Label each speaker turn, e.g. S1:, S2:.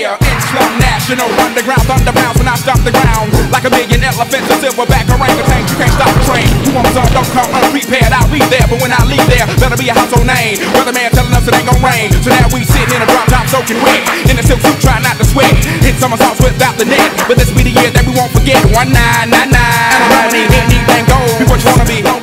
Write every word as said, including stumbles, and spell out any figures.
S1: Yeah, in slum national, underground thunder bounce when I stop the ground. Like a million elephants, a silverback orangutan, you can't stop the train. You want some, don't come unprepared, I'll be there. But when I leave there, better be a household name. Weatherman telling us it ain't gon' rain. So now we sitting in a drop top soaking wet, in a silk suit trying not to sweat. Hit somersaults without the net, but this be the year that we won't forget. One nine nine nine, and I don't need anything gold. Be what you wanna be.